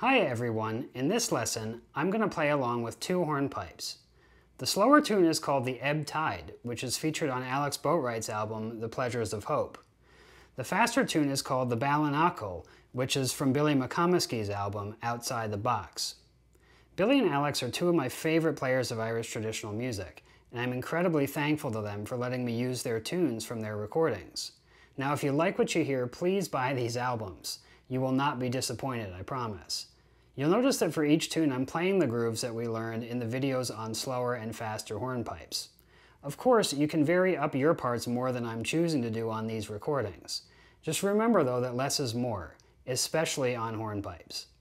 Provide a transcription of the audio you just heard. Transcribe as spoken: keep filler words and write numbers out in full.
Hi everyone, in this lesson I'm going to play along with two hornpipes. The slower tune is called the Ebb Tide, which is featured on Alex Boatwright's album The Pleasures of Hope. The faster tune is called the Ballanakill, which is from Billy McComiskey's album Outside the Box. Billy and Alex are two of my favorite players of Irish traditional music, and I'm incredibly thankful to them for letting me use their tunes from their recordings. Now if you like what you hear, please buy these albums. You will not be disappointed, I promise. You'll notice that for each tune I'm playing the grooves that we learned in the videos on slower and faster hornpipes. Of course, you can vary up your parts more than I'm choosing to do on these recordings. Just remember though that less is more, especially on hornpipes.